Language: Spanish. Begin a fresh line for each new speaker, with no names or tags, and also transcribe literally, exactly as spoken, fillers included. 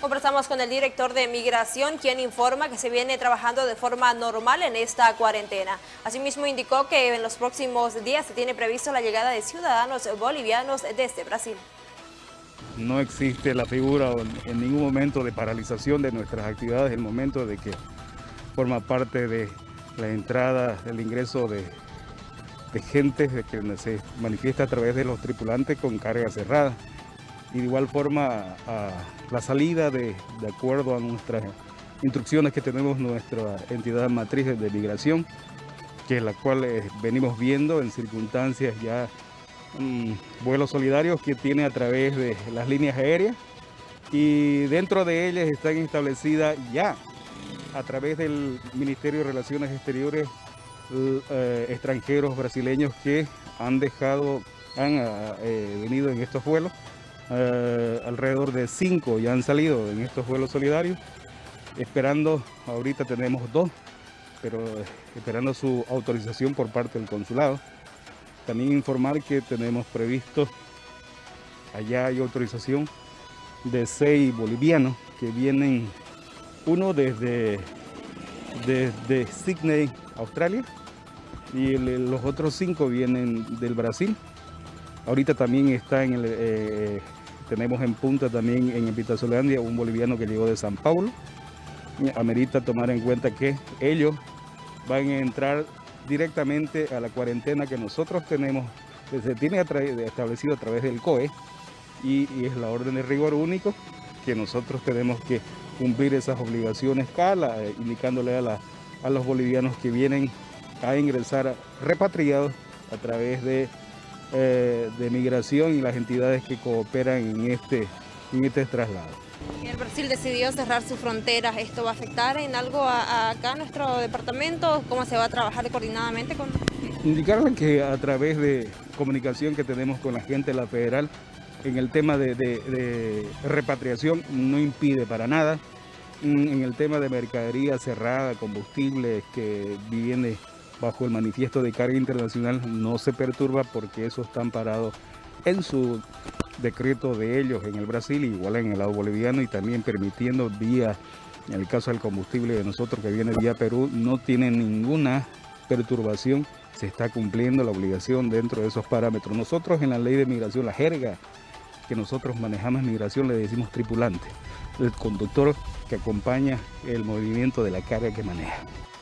Conversamos con el director de Migración, quien informa que se viene trabajando de forma normal en esta cuarentena. Asimismo, indicó que en los próximos días se tiene previsto la llegada de ciudadanos bolivianos desde Brasil.
No existe la figura en ningún momento de paralización de nuestras actividades, el momento de que forma parte de la entrada, el ingreso de, de gente que se manifiesta a través de los tripulantes con carga cerrada. Y de igual forma a la salida de, de acuerdo a nuestras instrucciones que tenemos nuestra entidad matriz de migración, que es la cual eh, venimos viendo en circunstancias ya um, vuelos solidarios que tiene a través de las líneas aéreas, y dentro de ellas están establecidas ya a través del Ministerio de Relaciones Exteriores eh, extranjeros brasileños que han dejado, han eh, venido en estos vuelos. Uh, alrededor de cinco ya han salido en estos vuelos solidarios, esperando, ahorita tenemos dos, pero esperando su autorización por parte del consulado. También informar que tenemos previsto, allá hay autorización de seis bolivianos que vienen, uno desde, desde Sydney, Australia, y el, los otros cinco vienen del Brasil. Ahorita también está en el, eh, tenemos en punta también en Epitazolandia un boliviano que llegó de San Paulo. Amerita tomar en cuenta que ellos van a entrar directamente a la cuarentena que nosotros tenemos, que se tiene establecido a través del C O E, y, y es la orden de rigor único que nosotros tenemos que cumplir esas obligaciones, cala, eh, indicándole a, la, a los bolivianos que vienen a ingresar repatriados a través de Eh, de migración y las entidades que cooperan en este, en este traslado.
El Brasil decidió cerrar sus fronteras. ¿Esto va a afectar en algo a, a acá a nuestro departamento? ¿Cómo se va a trabajar coordinadamente con...?
Indicarles que a través de comunicación que tenemos con la gente de la federal, en el tema de, de, de repatriación no impide para nada. En el tema de mercadería cerrada, combustibles que viene bajo el manifiesto de carga internacional, no se perturba porque eso está amparado en su decreto de ellos en el Brasil, igual en el lado boliviano, y también permitiendo vía, en el caso del combustible de nosotros que viene vía Perú, no tiene ninguna perturbación, se está cumpliendo la obligación dentro de esos parámetros. Nosotros en la ley de migración, la jerga que nosotros manejamos en migración le decimos tripulante, el conductor que acompaña el movimiento de la carga que maneja.